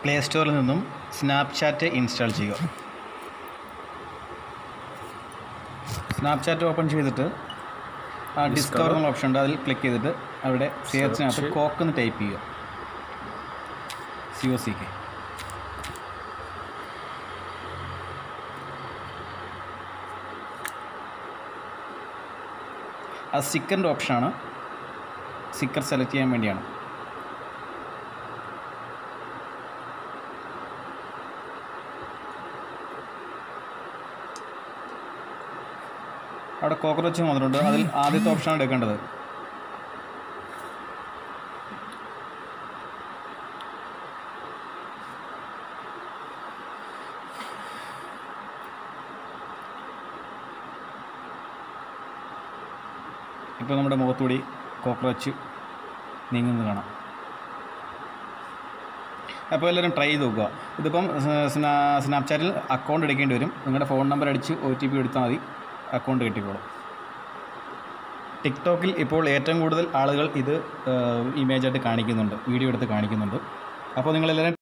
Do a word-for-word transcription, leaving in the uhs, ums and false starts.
Play സ്റ്റോറിൽ നിന്നും Snapchat install ചെയ്യുക. സ്നാപ്ചാറ്റ് ഓപ്പൺ ചെയ്തിട്ട് ആ ഡിസ്കവർ എന്നുള്ള ഓപ്ഷൻ ഉണ്ട്, അതിൽ ക്ലിക്ക് ചെയ്തിട്ട് അവിടെ സെർച്ചിനകത്ത് കോക്ക് എന്ന് ടൈപ്പ് ചെയ്യുക. C O C K. ആ സ്റ്റിക്കറിൻ്റെ ഓപ്ഷനാണ്, സ്റ്റിക്കർ സെലക്ട് ചെയ്യാൻ വേണ്ടിയാണ്. അവിടെ കോക്രോച്ച് വന്നിട്ടുണ്ട്, അതിൽ ആദ്യത്തെ ഓപ്ഷനാണ് എടുക്കേണ്ടത്. ഇപ്പോൾ നമ്മുടെ മുഖത്തുകൂടി കോക്രോച്ച് നീങ്ങുന്നത് കാണാം. അപ്പോൾ എല്ലാവരും ട്രൈ ചെയ്ത് നോക്കുക. ഇതിപ്പം സ്നാപ്ചാറ്റിൽ അക്കൗണ്ട് എടുക്കേണ്ടി വരും. നിങ്ങളുടെ ഫോൺ നമ്പർ അടിച്ച് ഒ ടി പി എടുത്താൽ മതി, അക്കൗണ്ട് കിട്ടിക്കോളും. ടിക്ടോക്കിൽ ഇപ്പോൾ ഏറ്റവും കൂടുതൽ ആളുകൾ ഇത് ഇമേജായിട്ട് കാണിക്കുന്നുണ്ട്, വീഡിയോ എടുത്ത് കാണിക്കുന്നുണ്ട്. അപ്പോൾ നിങ്ങളെല്ലാവരും